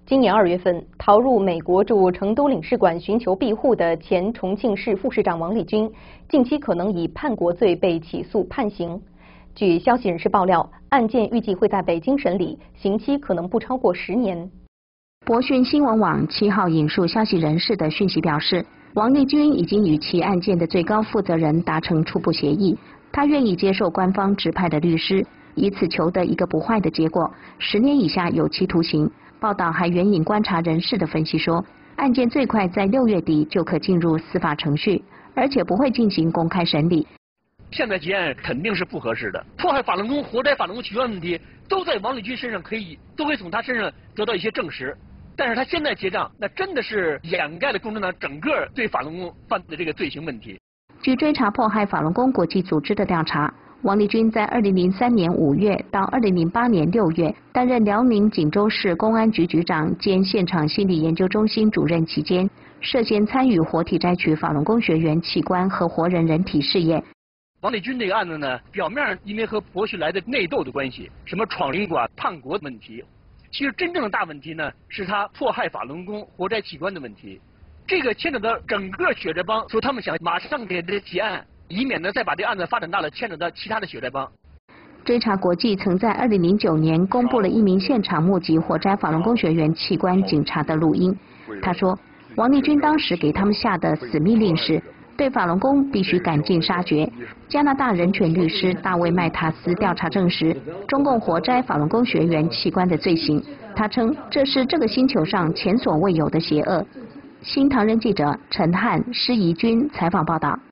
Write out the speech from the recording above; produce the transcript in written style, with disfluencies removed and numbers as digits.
今年2月份，逃入美国驻成都领事馆寻求庇护的前重庆市副市长王立军，近期可能以叛国罪被起诉判刑。据消息人士爆料，案件预计会在北京审理，刑期可能不超过10年。 博讯新闻网7号引述消息人士的讯息表示，王立军已经与其案件的最高负责人达成初步协议，他愿意接受官方指派的律师，以此求得一个不坏的结果，10年以下有期徒刑。报道还援引观察人士的分析说，案件最快在6月底就可进入司法程序，而且不会进行公开审理。 现在结案肯定是不合适的，迫害法轮功、活摘法轮功取关问题都在王立军身上都可以从他身上得到一些证实，但是他现在结账，那真的是掩盖了共产党整个对法轮功犯的这个罪行问题。 据追查迫害法轮功国际组织的调查，王立军在2003年5月到2008年6月担任辽宁锦州市公安局局长兼现场心理研究中心主任期间，涉嫌参与活体摘取法轮功学员器官和活人人体试验。 王立军这个案子呢，表面上因为和博讯来的内斗的关系，什么闯领馆、叛国问题，其实真正的大问题呢，是他迫害法轮功、活摘器官的问题。这个牵扯到整个血债帮，说他们想马上给他结案，以免呢再把这案子发展大了，牵扯到其他的血债帮。 追查国际曾在2009年公布了一名现场目击活摘法轮功学员器官警察的录音。他说，王立军当时给他们下的死命令是，对法轮功必须赶尽杀绝。加拿大人权律师大卫麦塔斯调查证实，中共活摘法轮功学员器官的罪行。他称这是这个星球上前所未有的邪恶。新唐人记者陈汉、施怡君采访报道。